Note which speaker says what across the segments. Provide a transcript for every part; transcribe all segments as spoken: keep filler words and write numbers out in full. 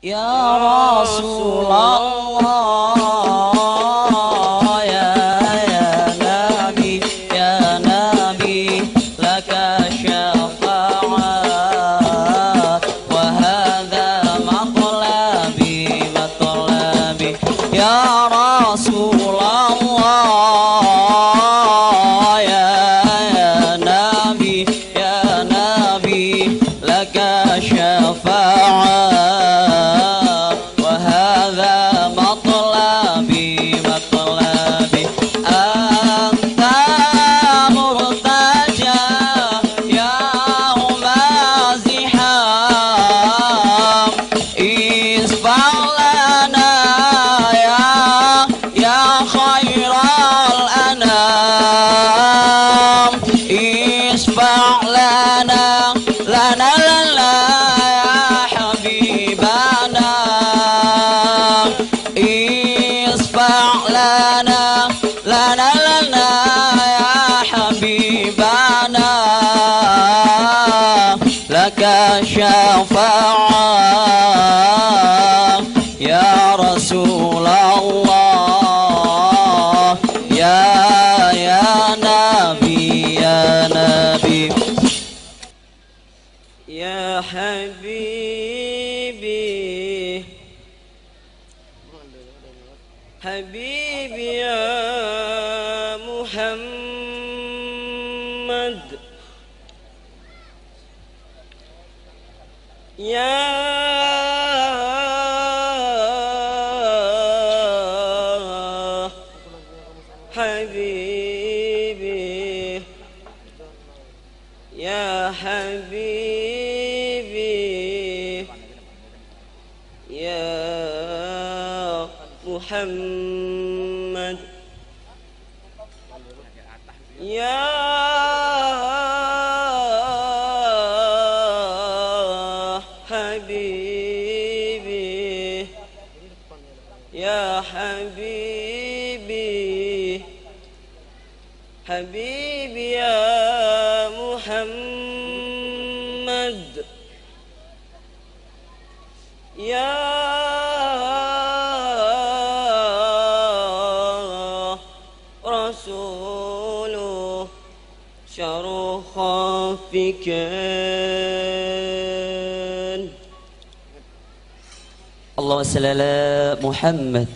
Speaker 1: Ya Rasulullah ya ya Nabi ya Nabi laka syafa'at wa hadha matlabi matlabi ya Rasulullah ya ya Nabi ya Nabi laka syafa'at syafa'ah ya Rasulullah ya ya Nabi ya Nabi ya Habibi Habibi ya Muhammad ya Habibi ya Habibi ya Muhammad ya Habibi ya Habibi Habibi ya Muhammad ya Rasulullah syarah khafikan Allahumma salli ala Muhammad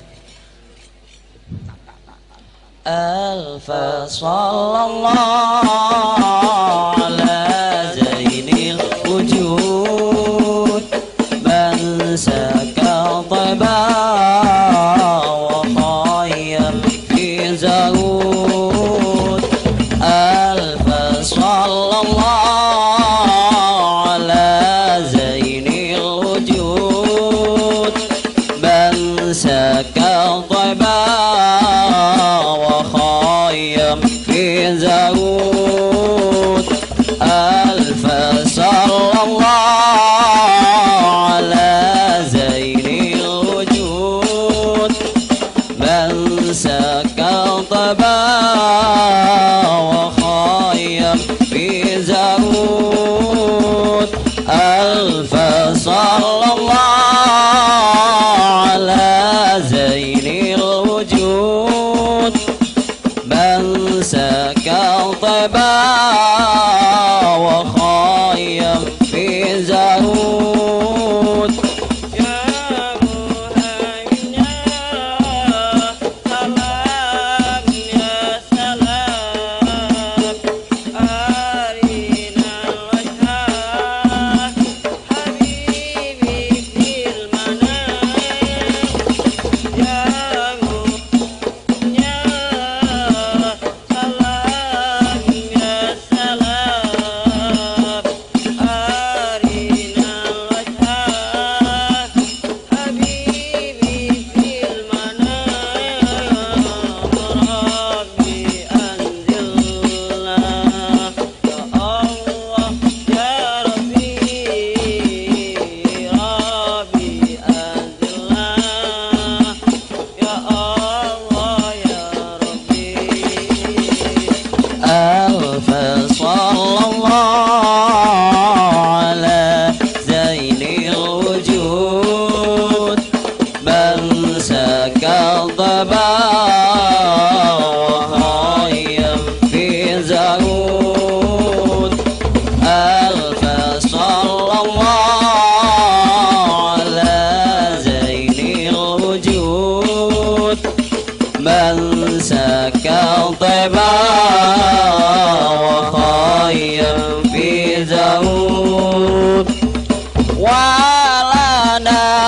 Speaker 1: Alfa sallallahu ala zainil wujud man saka taba wa khayyam fi zawud Alfa sallallahu ala zainil wujud man saka taba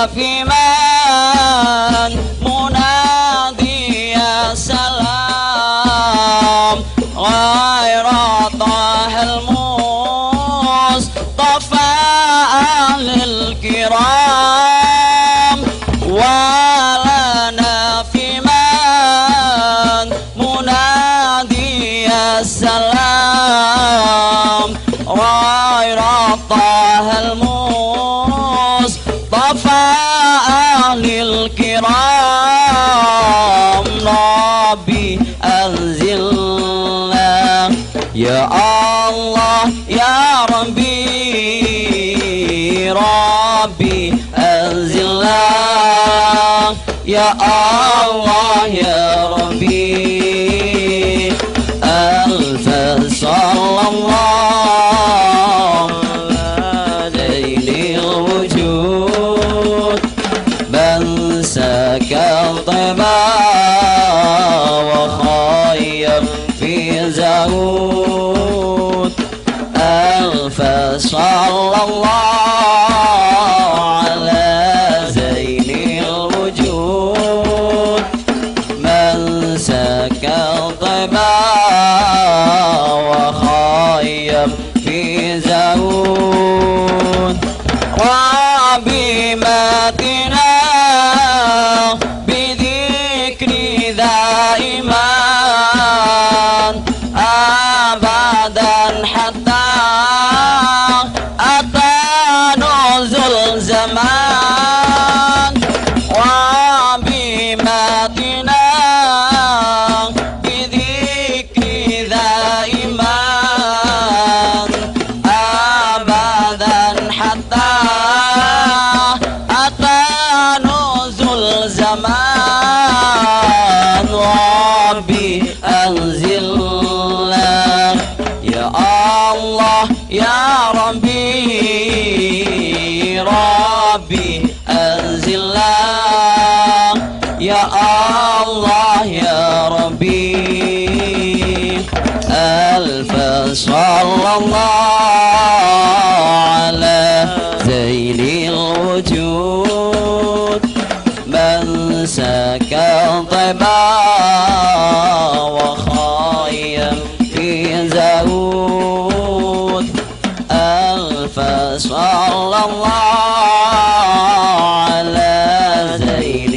Speaker 1: في من منادي السلام غير طه المصطفى للكرام ولنا في من منادي السلام غير طه المصطفى للكرام ربي أنزلنا يا الله يا ربي ربي أنزلنا يا الله يا ربي ألف صلى الله على الوجود من سكن طيبا وخير في زهود ألف صلى الله على زين الوجود من سكن طيبا وخير في زهود ربي ماتنا بذكري دائما أبدا حتى أتى نزول زمان وبماتنا بذكري دائما أبدا حتى أتى نزول زمان ربي أنزلنا يا الله يا ربي ربي أنزلنا يا الله يا ربي ألف صلى الله على زين الوجود من سكن طيبا وخيم في زهود ألف صلى الله على زين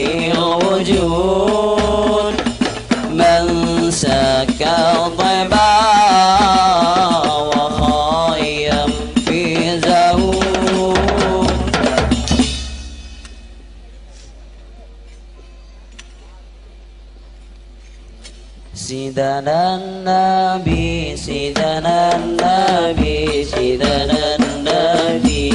Speaker 1: الوجود من سكن طيبا وخيم في زهود سيدنا النبي سيدنا النبي سيدنا النبي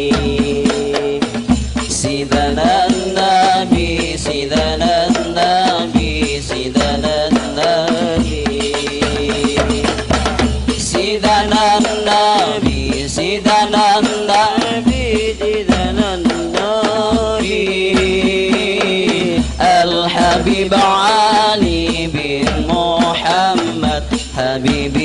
Speaker 1: سيدنا النبي سيدنا النبي سيدنا النبي سيدنا النبي سيدنا النبي سيدنا النبي الحبيب علي بن محمد حبيبي